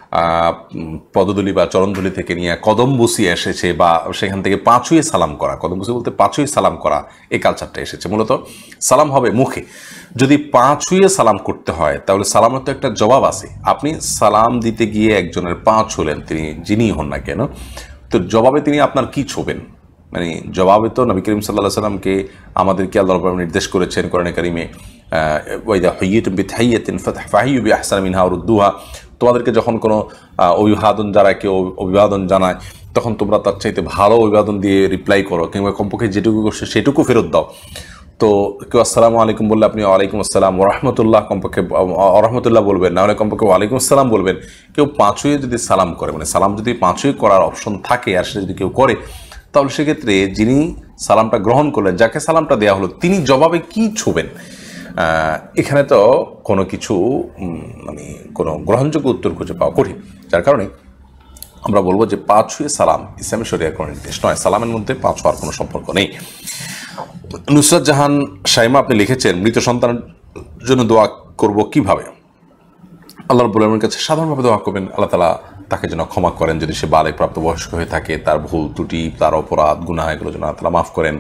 পদধূলি বা চরণধূলি থেকে নিয়ে কদম বসিয়ে এসেছে, বা সেখান থেকে পা ছুঁয়ে সালাম করা, কদম বসি বলতে পা ছুঁয়ে সালাম করা, এই কালচারটা এসেছে। মূলত সালাম হবে মুখে। যদি পা ছুঁয়ে সালাম করতে হয়, তাহলে সালামের তো একটা জবাব আছে। আপনি সালাম দিতে গিয়ে একজনের পা ছুঁলেন, তিনি যিনিই হন না কেন, তো জবাবে তিনি আপনার কি ছোবেন? মানে জবাবে তো নবী করিম সাল্লাল্লাহু আলাইহি সাল্লামকে আমাদেরকে আল্লাহ রাব্বুল আলামিন নির্দেশ করেছেন কোরআনে কারিমে, ওয়াইদা হুইয়িতুম বিতাহিয়াতিন ফাহইয়ু বিআহসানি মিনহা আও রুদ্দুহা, তোমাদেরকে যখন কোনো অভিবাদন দ্বারা কেউ অভিবাদন জানায়, তখন তোমরা তার চাইতে ভালো অভিবাদন দিয়ে রিপ্লাই করো, কিংবা কমপক্ষে যেটুকু করছে সেটুকু ফেরত দাও। তো কেউ আসসালামু আলাইকুম বললে আপনি ওয়ালাইকুম আসসালাম ওরহমতুল্লাহ, কমপক্ষে ওরহমতুল্লাহ বলবেন, না হলে কমপক্ষে ওয়ালাইকুম আসসালাম বলবেন। কেউ পাঁচুয়ে যদি সালাম করে, মানে সালাম যদি পাঁচুয়ে করার অপশন থাকে আর সেটা যদি কেউ করে, তাহলে সেক্ষেত্রে যিনি সালামটা গ্রহণ করলেন, যাকে সালামটা দেওয়া হলো, তিনি জবাবে কি ছুবেন? এখানে তো কোনো কিছু মানে কোনো গ্রহণযোগ্য উত্তর খুঁজে পাওয়া কঠিন। যার কারণে আমরা বলবো যে পা ছুঁয়ে সালাম ইসলামী শরিয়ার কোনো নির্দেশ নয়, সালামের মধ্যে পা ছোঁয়ার কোনো সম্পর্ক নেই। নুসরাত জাহান শাইমা আপনি লিখেছেন, মৃত সন্তানের জন্য দোয়া করব কিভাবে? আল্লাহ রাব্বুল আলামিনের কাছে সাধারণভাবে দোয়া করবেন, আল্লাহ তাআলা তাকে যেন ক্ষমা করেন, যদি সে বালেগ প্রাপ্তবয়স্ক হয়ে থাকে, তার ভুল ত্রুটি, তার অপরাধ গুনাহ এগুলো যেন আল্লাহ তাআলা মাফ করেন।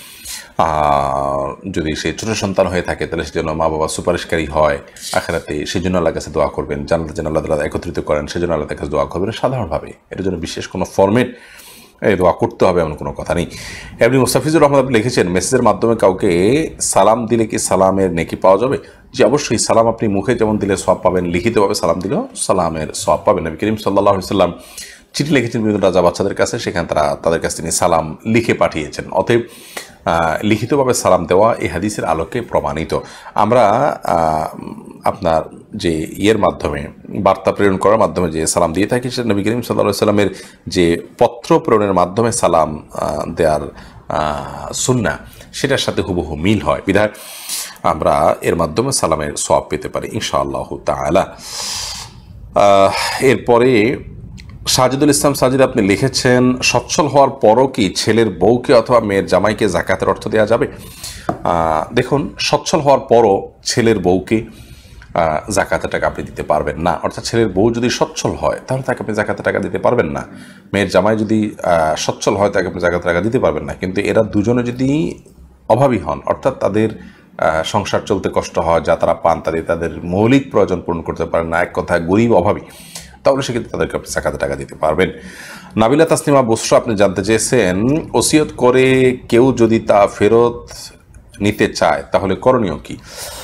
যদি সে ছোট সন্তান হয়ে থাকে তাহলে সেজন্য মা বাবা সুপারিশকারী হয় আখিরাতে, সেই জন্য আল্লাহর কাছে দোয়া করবেন, জান্নাতে যেন আল্লাহ তাআলা একত্রিত করেন, সেজন্য আল্লাহ তাআলার কাছে দোয়া করবেন সাধারণভাবে। এর জন্য বিশেষ কোনো ফরমেট এই দোয়া করতে হবে এমন কোনো কথা নেই। এমনি মুস্তাফিজুর রহমান আপনি লিখেছেন, মেসেজের মাধ্যমে কাউকে সালাম দিলে কি সালামের নেকি পাওয়া যাবে? যে অবশ্যই, সালাম আপনি মুখে যেমন দিলে সওয়াব পাবেন, লিখিতভাবে সালাম দিলেও সালামের সওয়াব পাবেন। নবী করিম সাল্লাল্লাহু আলাইহি ওয়াসাল্লাম চিঠি লিখেছেন বিভিন্ন রাজা বাচ্চাদের কাছে, সেখানে তাদের কাছে তিনি সালাম লিখে পাঠিয়েছেন। অতএব লিখিতভাবে সালাম দেওয়া এই হাদিসের আলোকে প্রমাণিত। আমরা আপনার যে ইয়ের মাধ্যমে বার্তা প্রেরণ করার মাধ্যমে যে সালাম দিয়ে থাকি, সেটা নবী করিম সাল্লাল্লাহু আলাইহি ওয়াসাল্লামের যে পত্র প্রেরণের মাধ্যমে সালাম দেওয়ার সুন্নাহ, সেটার সাথে হুবহু মিল হয়, বিধায় আমরা এর মাধ্যমে সালামের সওয়াব পেতে পারি ইনশাআল্লাহু তাআলা। এরপরে সাজিদুল ইসলাম সাজিদ আপনি লিখেছেন, সচ্ছল হওয়ার পরও কি ছেলের বউকে অথবা মেয়ের জামাইকে যাকাতের অর্থ দেওয়া যাবে? দেখুন, সচ্ছল হওয়ার পরও ছেলের বউকে যাকাতের টাকা আপনি দিতে পারবেন না। অর্থাৎ ছেলের বউ যদি সচ্ছল হয় তাহলে তাকে আপনি যাকাতের টাকা দিতে পারবেন না। মেয়ের জামাই যদি সচ্ছল হয় তাকে আপনি যাকাতের টাকা দিতে পারবেন না। কিন্তু এরা দুজনে যদি অভাবী হন, অর্থাৎ তাদের সংসার চলতে কষ্ট হয়, যা তারা পান তাদের মৌলিক প্রয়োজন পূরণ করতে পারেন না, এক কথায় গরিব অভাবী, তাহলে সেক্ষেত্রে তাদেরকে আপনি যাকাতের টাকা দিতে পারবেন। নাবিলা তাসনিমা বসরা আপনি জানতে চেয়েছেন, ওসিয়ত করে কেউ যদি তা ফেরত নিতে চায় তাহলে করণীয় কি?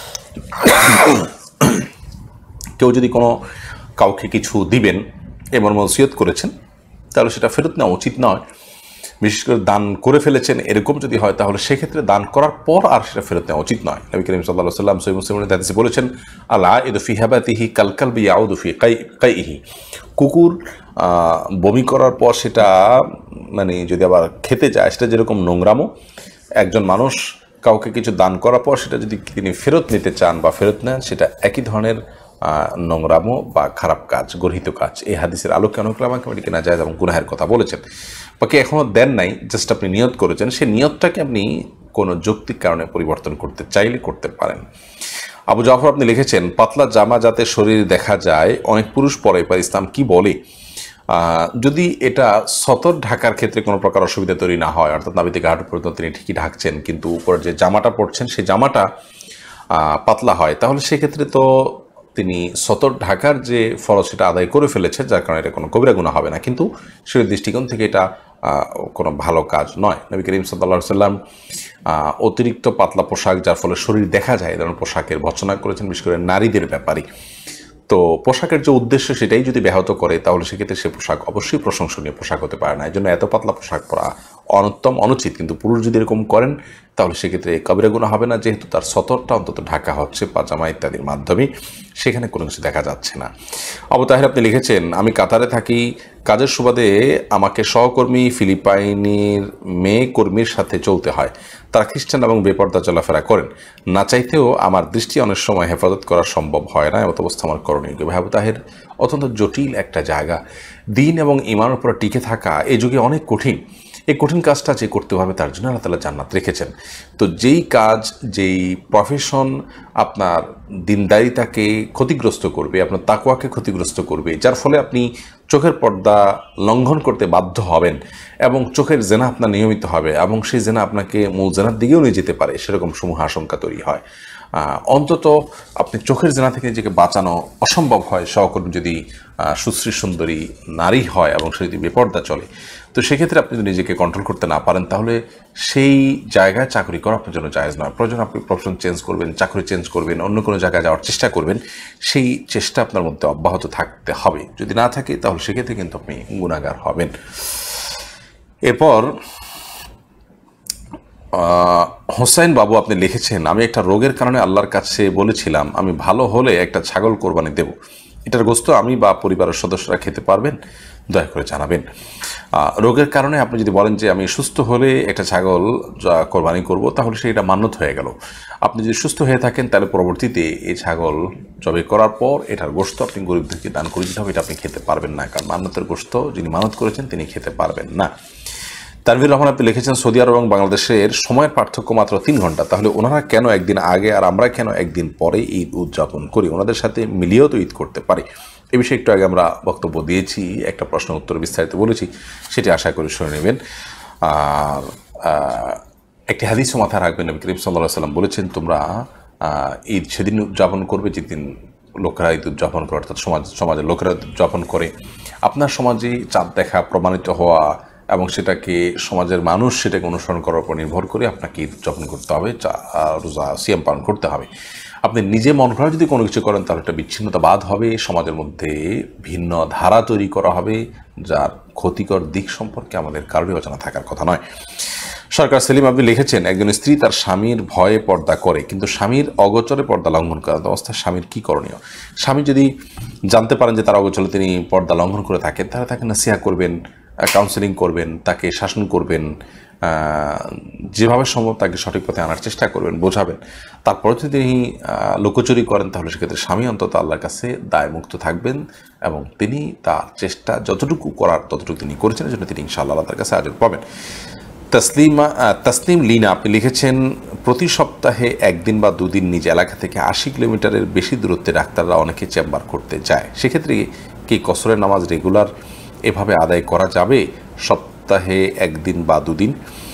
কেউ যদি কোনো কাউকে কিছু দিবেন এমন ওসিয়ত করেছেন, তাহলে সেটা ফেরত নেওয়া উচিত নয়। বিশেষ করে দান করে ফেলেছেন এরকম যদি হয়, তাহলে সেক্ষেত্রে দান করার পর আর সেটা ফেরত নেওয়া উচিত নয়। নবী করিম সাল্লাল্লাহু আলাইহি ওয়াসাল্লাম সহিহ মুসলিমের হাদিসে বলেছেন, আলা ইদু ফি হাবাতিহি কাল কালবি ইয়াউদু ফি কাইহি। কুকুর বমি করার পর সেটা মানে যদি আবার খেতে যায়, সেটা যেরকম নোংরামো, একজন মানুষ কাউকে কিছু দান করার পর সেটা যদি তিনি ফেরত নিতে চান বা ফেরত নেন, সেটা একই ধরনের নোংরামো বা খারাপ কাজ, গর্হিত কাজ। এই হাদিসের আলোকে অনেক আমাকে এটিকে নাজায়েজ এবং গুনাহের কথা বলেছেন। বাকি এখনও দেন নাই, জাস্ট আপনি নিয়ত করেছেন, সেই নিয়তটাকে আপনি কোনো যৌক্তিক কারণে পরিবর্তন করতে চাইলে করতে পারেন। আবু জাফর আপনি লিখেছেন, পাতলা জামা যাতে শরীর দেখা যায় অনেক পুরুষ পরে, ইসলাম কি বলে? যদি এটা সতর ঢাকার ক্ষেত্রে কোনো প্রকার অসুবিধা তৈরি না হয়, অর্থাৎ নাভি থেকে হাঁটু পর্যন্ত তিনি ঠিকই ঢাকছেন, কিন্তু উপরে যে জামাটা পরছেন সেই জামাটা পাতলা হয়, তাহলে সেক্ষেত্রে তো তিনি সতর ঢাকার যে ফরজ সেটা আদায় করে ফেলেছেন, যার কারণে এটা কোনো কবিরা গুনাহ হবে না। কিন্তু সেই দৃষ্টিকোণ থেকে এটা কোনো ভালো কাজ নয়। নবী করিম সাল্লাল্লাহু আলাইহি ওয়াসাল্লাম অতিরিক্ত পাতলা পোশাক, যার ফলে শরীর দেখা যায়, এই ধরনের পোশাকের ভর্ৎসনা করেছেন, বিশেষ করে নারীদের ব্যাপারে। তো পোশাকের যে উদ্দেশ্য সেটাই যদি ব্যাহত করে, তাহলে সেক্ষেত্রে সে পোশাক অবশ্যই প্রশংসনীয় পোশাক হতে পারে না। এই জন্য এত পাতলা পোশাক পরা অনুত্তম, অনুচিত। কিন্তু পুরুষ যদি এরকম করেন তাহলে সেক্ষেত্রে কবিরা গুনাহ হবে না, যেহেতু তার সতরটা অন্তত ঢাকা হচ্ছে পাজামা ইত্যাদির মাধ্যমে, সেখানে কোনো কিছু দেখা যাচ্ছে না। আবু তাহের আপনি লিখেছেন, আমি কাতারে থাকি, কাজের সুবাদে আমাকে সহকর্মী ফিলিপাইনের মেয়ে কর্মীর সাথে চলতে হয়। তারা খ্রিস্টান এবং বেপর্দা চলাফেরা করেন। না চাইতেও আমার দৃষ্টি অনেক সময় হেফাজত করা সম্ভব হয় না, এমত অবস্থা আমার করণীয়। আবু তাহের অত্যন্ত জটিল একটা জায়গা। দিন এবং ঈমানের উপর টিকে থাকা এই যুগে অনেক কঠিন। এই কঠিন কাজটা যে করতে হবে তার জন্য আল্লাহ তাআলা জান্নাত রেখেছেন। তো যেই কাজ, যেই প্রফেশন আপনার দিনদারিতাকে ক্ষতিগ্রস্ত করবে, আপনার তাকওয়াকে ক্ষতিগ্রস্ত করবে, যার ফলে আপনি চোখের পর্দা লঙ্ঘন করতে বাধ্য হবেন এবং চোখের জেনা আপনার নিয়মিত হবে এবং সেই জেনা আপনাকে মূল জেনার দিকেও নিয়ে যেতে পারে, সেরকম সমূহ আশঙ্কা তৈরি হয়। অন্তত আপনি চোখের জেনা থেকে নিজেকে বাঁচানো অসম্ভব হয় সহকর্মী যদি সুশ্রী সুন্দরী নারী হয় এবং সে যদি বেপর্দা চলে। তো সেক্ষেত্রে আপনি যদি নিজেকে কন্ট্রোল করতে না পারেন, তাহলে সেই জায়গায় চাকরি করা আপনার জন্য জায়েজ নয়। প্রয়োজন আপনি প্রফেশন চেঞ্জ করবেন, চাকরি চেঞ্জ করবেন, অন্য কোনো জায়গায় যাওয়ার চেষ্টা করবেন। সেই চেষ্টা আপনার মধ্যে অব্যাহত থাকতে হবে। যদি না থাকে তাহলে সেক্ষেত্রে কিন্তু আপনি গুনাহগার হবেন। এরপর হোসাইন বাবু আপনি লিখেছেন, আমি একটা রোগের কারণে আল্লাহর কাছে বলেছিলাম আমি ভালো হলে একটা ছাগল কোরবানি দেব। এটার গোশত আমি বা পরিবারের সদস্যরা খেতে পারবেন? দয়া করে জানাবেন। রোগের কারণে আপনি যদি বলেন যে আমি সুস্থ হলে একটা ছাগল কোরবানি করব, তাহলে সেটা মান্যত হয়ে গেল। আপনি যদি সুস্থ হয়ে থাকেন তাহলে পরবর্তীতে এই ছাগল জবাই করার পর এটার গোশত আপনি গরিবদেরকে দান করে দিতে হবে, এটা আপনি খেতে পারবেন না, কারণ মান্যতের গোশত যিনি মানত করেছেন তিনি খেতে পারবেন না। তানভীর রহমান আপনি লিখেছেন সৌদি আরব এবং বাংলাদেশের সময়ের পার্থক্য মাত্র 3 ঘন্টা, তাহলে ওনারা কেন একদিন আগে আর আমরা কেন একদিন পরে ঈদ উদযাপন করি? ওনাদের সাথে মিলিয়েও তো ঈদ করতে পারি। এ বিষয়ে একটু আগে আমরা বক্তব্য দিয়েছি, একটা প্রশ্ন উত্তর বিস্তারিত বলেছি, সেটি আশা করি শুনে নেবেন। আর একটি হাদিসও মাথায় রাখবেন, নবী করিম সাল্লাল্লাহু আলাইহি ওয়াসাল্লাম বলেছেন তোমরা ঈদ সেদিন উদযাপন করবে যেদিন লোকেরা ঈদ উদযাপন করে, অর্থাৎ সমাজের লোকেরা উদযাপন করে। আপনার সমাজে চাঁদ দেখা প্রমাণিত হওয়া এবং সেটাকে সমাজের মানুষ সেটাকে অনুসরণ করার উপর নির্ভর করে আপনাকে ঈদ উদযাপন করতে হবে, রোজা সিয়াম পালন করতে হবে। আপনি নিজে মন করা যদি কোনো কিছু করেন তাহলে একটা বিচ্ছিন্নতাবাদ হবে, সমাজের মধ্যে ভিন্ন ধারা তৈরি করা হবে, যার ক্ষতিকর দিক সম্পর্কে আমাদের কারোরই অজানা থাকার কথা নয়। সরকার সেলিম আপনি লিখেছেন একজন স্ত্রী তার স্বামীর ভয়ে পর্দা করে, কিন্তু স্বামীর অগোচরে পর্দা লঙ্ঘন করার অবস্থায় স্বামীর কী করণীয়? স্বামী যদি জানতে পারেন যে তার অগোচরে তিনি পর্দা লঙ্ঘন করে থাকেন, তাহলে তাকে নাসিহা করবেন, কাউন্সেলিং করবেন, তাকে শাসন করবেন, যেভাবে সম্ভব তাকে সঠিক পথে আনার চেষ্টা করবেন, বোঝাবেন। তারপরে যদি তিনি লুকোচুরি করেন তাহলে সেক্ষেত্রে স্বামী অন্তত আল্লাহর কাছে দায়মুক্ত থাকবেন এবং তিনি তার চেষ্টা যতটুকু করার ততটুকু তিনি করেছেন, এজন্য তিনি ইনশাআল্লাহ তার কাছে আজর পাবেন। তসলিম লিনা আপনি লিখেছেন প্রতি সপ্তাহে 1 দিন বা 2 দিন নিজ এলাকা থেকে 80 কিলোমিটারের বেশি দূরত্বে ডাক্তাররা অনেকে চেম্বার করতে যায়, সেক্ষেত্রে কি কসরের নামাজ রেগুলার এভাবে আদায় করা যাবে? সপ্তাহে 1 দিন বা 2 দিন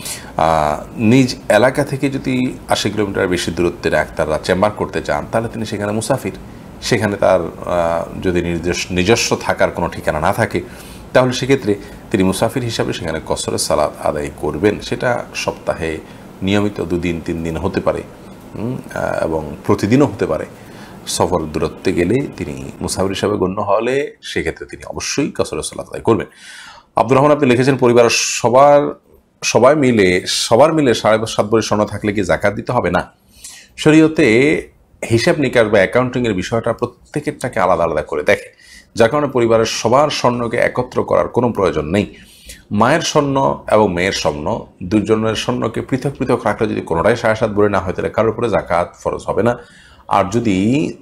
নিজ এলাকা থেকে যদি 80 কিলোমিটার বেশি দূরত্বে ডাক্তাররা চেম্বার করতে চান তাহলে তিনি সেখানে মুসাফির, সেখানে তার যদি নিজস্ব থাকার কোনো ঠিকানা না থাকে তাহলে সেক্ষেত্রে তিনি মুসাফির হিসাবে সেখানে কসরের সালাত আদায় করবেন। সেটা সপ্তাহে নিয়মিত 2 দিন 3 দিন হতে পারে এবং প্রতিদিনও হতে পারে। সফর দূরত্বে গেলে তিনি মুসাফির হিসাবে গণ্য হলে সেক্ষেত্রে তিনি অবশ্যই কসরের সালাত আদায় করবেন। আব্দুর রহমান আপনি লিখেছেন পরিবারের সবার মিলে 7.5 ভরি স্বর্ণ থাকলে কি জাকাত দিতে হবে? না, শরীয়তে হিসাব নিকাশ বা অ্যাকাউন্টিংয়ের বিষয়টা প্রত্যেকেরটাকে আলাদা আলাদা করে দেখে, যার কারণে পরিবারের সবার স্বর্ণকে একত্র করার কোনো প্রয়োজন নেই। মায়ের স্বর্ণ এবং মেয়ের স্বর্ণ দুজনের স্বর্ণকে পৃথক পৃথক রাখলে যদি কোনোটাই 7.5 ভরি না হয় তাহলে কারোর উপরে জাকাত ফরজ হবে না। আর যদি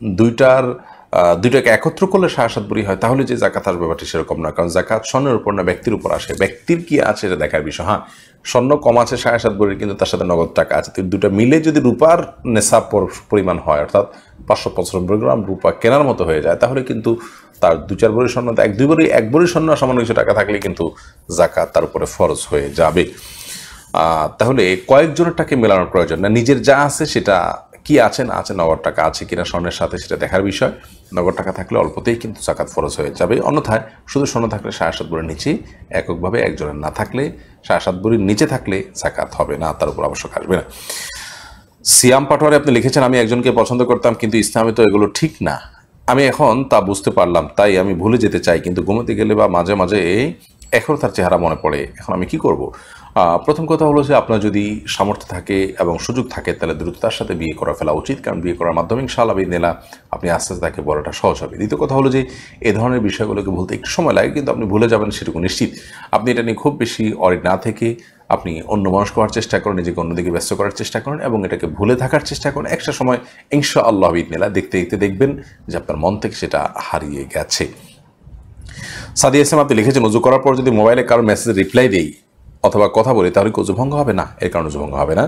দুইটাকে একত্র করলে 7.5 ভরি হয় তাহলে যে জাকাত আসবে ব্যাপারটি সেরকম না, কারণ জাকাত স্বর্ণের উপর না ব্যক্তির উপর আসে। ব্যক্তির কি আছে এটা দেখার বিষয়। হ্যাঁ, স্বর্ণ কম আছে 7.5 ভরির, কিন্তু তার সাথে নগদ টাকা আছে, দুটো মিলে যদি রূপার নেশাব পরিমাণ হয়, অর্থাৎ 595 গ্রাম রূপা কেনার মতো হয়ে যায়, তাহলে কিন্তু তার 2-4 ভরি স্বর্ণ, 1 ভরি স্বর্ণ সামান্য কিছু টাকা থাকলে কিন্তু জাকাত তার উপরে ফরজ হয়ে যাবে। তাহলে কয়েকজনের টাকা মেলানোর প্রয়োজন না, নিজের যা আছে সেটা কি আছে না আছে, নগদ টাকা আছে কিনা স্বর্ণের সাথে সেটা দেখার বিষয়। নগদ টাকা থাকলে অল্পতেই কিন্তু জাকাত ফরজ হয়ে যাবে। অন্যথায় শুধু স্বর্ণ থাকলে 7.5 ভরির নিচে, এককভাবে একজনের না থাকলে 7.5 ভরির নিচে থাকলে জাকাত হবে না, তার উপর আবশ্যক আসবে না। সিয়াম পাটোয়ারি আপনি লিখেছেন আমি একজনকে পছন্দ করতাম কিন্তু ইসলামে তো এগুলো ঠিক না, আমি এখন তা বুঝতে পারলাম, তাই আমি ভুলে যেতে চাই, কিন্তু ঘুমোতে গেলে বা মাঝে মাঝে এখনও তার চেহারা মনে পড়ে, এখন আমি কি করব? প্রথম কথা হলো যে আপনার যদি সামর্থ্য থাকে এবং সুযোগ থাকে তাহলে দ্রুততার সাথে বিয়ে করা ফেলা উচিত, কারণ বিয়ে করার মাধ্যমে ইনশাআল্লাহ বিদিনিল্লাহ আপনি আস্তে আস্তে তাকে বলাটা সহজ হবে। দ্বিতীয় কথা হলো যে এ ধরনের বিষয়গুলোকে ভুলতে একটু সময় লাগে, কিন্তু আপনি ভুলে যাবেন সেটুকু নিশ্চিত। আপনি এটা নিয়ে খুব বেশি অরিড না থেকে আপনি অন্য মানুষ করার চেষ্টা করেন, নিজেকে অন্যদিকে ব্যস্ত করার চেষ্টা করেন এবং এটাকে ভুলে থাকার চেষ্টা করেন। একটা সময় ইনশাআল্লাহ বিদিনিল্লাহ দেখতে দেখতে দেখবেন যে আপনার মন থেকে সেটা হারিয়ে গেছে। সাদিয়া ইসলাম আপনি লিখেছেন উজু করার পর যদি মোবাইলে কারো মেসেজে রিপ্লাই দেই অথবা কথা বলি তাহলে কি উজু ভঙ্গ হবে? না, এর কারণে উজু ভঙ্গ হবে না।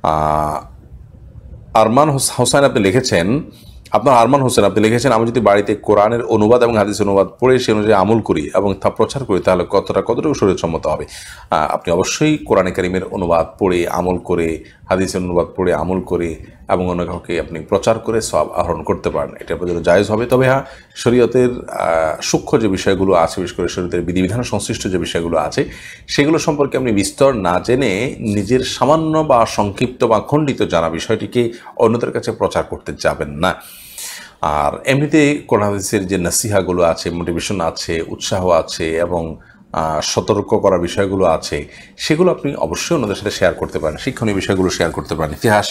আরমান হোসেন আপনি লিখেছেন আমি যদি বাড়িতে কোরআনের অনুবাদ এবং হাদিসের অনুবাদ পড়ে সে অনুযায়ী আমল করি এবং তা প্রচার করি তাহলে কতটুকু শরীয়তসম্মত হবে? আপনি অবশ্যই কোরআনে কারিমের অনুবাদ পড়ে আমল করে, হাদিসের অনুবাদ পড়ে আমল করে এবং অন্য কাউকে আপনি প্রচার করে সব আহরণ করতে পারেন, এটা পর্যন্ত জায়েজ হবে। তবে হ্যাঁ, শরীয়তের সূক্ষ্ম যে বিষয়গুলো আছে, বিশেষ করে শরীয়তের বিধিবিধান সংশ্লিষ্ট যে বিষয়গুলো আছে সেগুলো সম্পর্কে আপনি বিস্তর না জেনে নিজের সামান্য বা সংক্ষিপ্ত বা খণ্ডিত জানা বিষয়টিকে অন্যদের কাছে প্রচার করতে যাবেন না। আর এমনিতে কোরআন হাদিসের যে নাসিহাগুলো আছে, মোটিভেশন আছে, উৎসাহ আছে এবং সতর্ক করার বিষয়গুলো আছে, সেগুলো আপনি অবশ্যই অন্যদের সাথে শেয়ার করতে পারেন। শিক্ষণীয় বিষয়গুলো শেয়ার করতে পারেন, ইতিহাস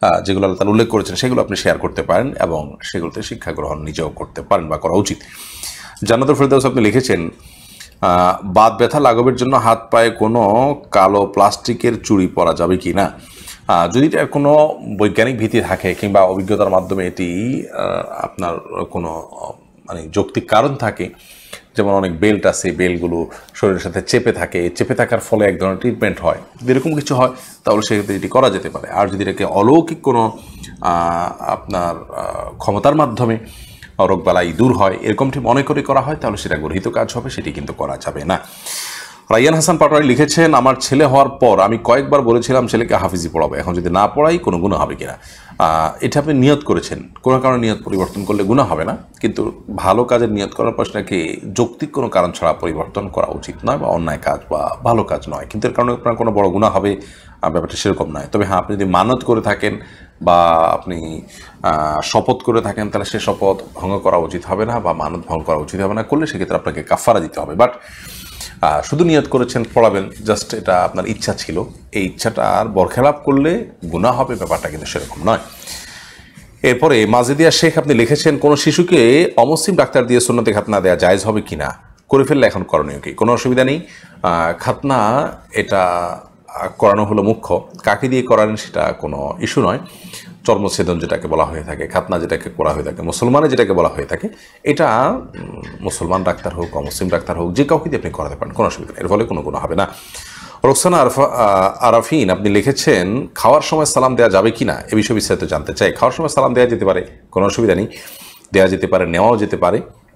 যেগুলো আল্লাহ তাআলা উল্লেখ করেছেন সেগুলো আপনি শেয়ার করতে পারেন এবং সেগুলোতে শিক্ষা গ্রহণ নিজেও করতে পারেন বা করা উচিত। জান্নাতুল ফেরদাউস আপনি লিখেছেন, বাত ব্যথা লাঘবের জন্য হাত পায়ে কোনো কালো প্লাস্টিকের চুড়ি পরা যাবে কি না? যদি এটার কোনো বৈজ্ঞানিক ভিত্তি থাকে কিংবা অভিজ্ঞতার মাধ্যমে এটি আপনার কোনো মানে যৌক্তিক কারণ থাকে, যেমন অনেক বেল্ট আছে, বেল্টগুলো শরীরের সাথে চেপে থাকে, চেপে থাকার ফলে এক ধরনের ট্রিটমেন্ট হয়, যদি এরকম কিছু হয় তাহলে সেক্ষেত্রে এটি করা যেতে পারে। আর যদি এটাকে অলৌকিক কোনো আপনার ক্ষমতার মাধ্যমে রোগবালাই দূর হয় এরকমটি মনে করে করা হয় তাহলে সেটা গর্হিত কাজ হবে, সেটি কিন্তু করা যাবে না। রাইয়ান হাসান পাটোয়ারি লিখেছেন, আমার ছেলে হওয়ার পর আমি কয়েকবার বলেছিলাম ছেলেকে হাফিজি পড়াবো, এখন যদি না পড়াই কোনো গুনাহ হবে কিনা? এটা আপনি নিয়ত করেছেন, কোনো কারণে নিয়ত পরিবর্তন করলে গুনাহ হবে না, কিন্তু ভালো কাজের নিয়ত করার পর সেটাকে যৌক্তিক কোনো কারণ ছাড়া পরিবর্তন করা উচিত নয় বা অন্যায় কাজ বা ভালো কাজ নয়, কিন্তু এর কারণে আপনার কোনো বড় গুনাহ হবে ব্যাপারটা সেরকম নয়। তবে হ্যাঁ, আপনি যদি মানত করে থাকেন বা আপনি শপথ করে থাকেন তাহলে সে শপথ ভঙ্গ করা উচিত হবে না বা মানত ভঙ্গ করা উচিত হবে না, করলে সেক্ষেত্রে আপনাকে কাফারা দিতে হবে। বাট শুধু নিয়ত করেছেন পড়াবেন, জাস্ট এটা আপনার ইচ্ছা ছিল, এই ইচ্ছাটা আর বরখেলাপ করলে গুনাহ হবে, ব্যাপারটা কিন্তু সেরকম নয়। এরপরে মাজেদিয়া শেখ আপনি লিখেছেন, কোনো শিশুকে অমুসলিম ডাক্তার দিয়ে সুন্নতে খাতনা দেওয়া জায়েজ হবে কিনা? করে ফেললে এখন করণীয় কি? কোনো অসুবিধা নেই। খাতনা এটা করানো হলো মুখ্য, কাকে দিয়ে করালেন সেটা কোনো ইস্যু নয়। চর্মছেদন যেটাকে বলা হয়ে থাকে, খাতনা যেটাকে করা হয়ে থাকে, মুসলমানে যেটাকে বলা হয়ে থাকে, এটা মুসলমান ডাক্তার হোক অমুসলিম ডাক্তার হোক যে কাউকে দিয়ে আপনি করাতে পারেন, কোনো অসুবিধা নেই, এর ফলে কোনো হবে না। রোকসানা আরাফিন আপনি লিখেছেন, খাওয়ার সময় সালাম দেওয়া যাবে কি না এ বিষয়ে বিস্তারিত জানতে চাই। খাওয়ার সময় সালাম দেওয়া যেতে পারে, কোনো অসুবিধা নেই, দেওয়া যেতে পারে, নেওয়াও যেতে পারে।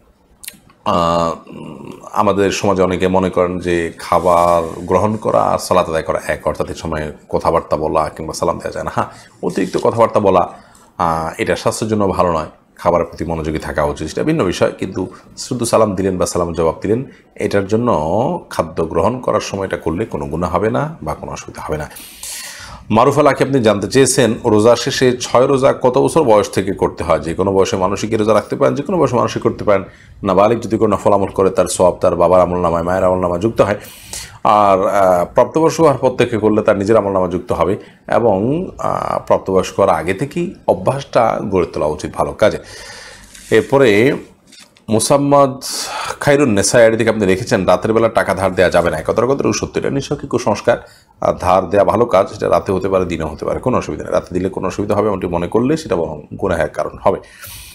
আমাদের সমাজে অনেকে মনে করেন যে খাবার গ্রহণ করা আর সালাত আদায় করা এক, অর্থাৎ এই সময় কথাবার্তা বলা কিংবা সালাম দেওয়া যায় না। হ্যাঁ, অতিরিক্ত কথাবার্তা বলা এটা স্বাস্থ্যের জন্য ভালো নয়, খাবারের প্রতি মনোযোগী থাকা উচিত, সেটা ভিন্ন বিষয়, কিন্তু শুধু সালাম দিলেন বা সালাম জবাব দিলেন এটার জন্য খাদ্য গ্রহণ করার সময় এটা করলে কোনো গুনাহ হবে না বা কোনো অসুবিধা হবে না। মারুফ আলাকে আপনি জানতে চেয়েছেন, রোজা শেষে 6 রোজা কত বছর বয়স থেকে করতে হয়? যে কোনো বয়সে মানুষই কি রোজা রাখতে পারেন? যে কোনো বয়সে মানুষই করতে পারেন। নাবালিগ যদি কোনো নফল আমল করে তার সওয়াব তার বাবার আমলনামায় মায়ের আমলনামায় যুক্ত হয়, আর প্রাপ্তবয়স্ক হওয়ার পর থেকে করলে তার নিজের আমলনামা যুক্ত হবে, এবং প্রাপ্তবয়স্ক হওয়ার আগে থেকেই অভ্যাসটা গড়ে তোলা উচিত ভালো কাজে। এরপরে মুসাম্মদ খাইরুন নেসা এর দিকে আপনি রেখেছেন, রাতের বেলা টাকা ধার দেওয়া যাবে না, কত সত্য, এটা নিশ্চয় কি কুসংস্কার। ধার দেওয়া ভালো কাজ, সেটা রাতে হতে পারে দিনে হতে পারে, কোনো অসুবিধা নেই, রাতে দিলে কোনো অসুবিধা হবে এমনটি মনে করলে সেটা বরং গুনাহের কারণ হবে।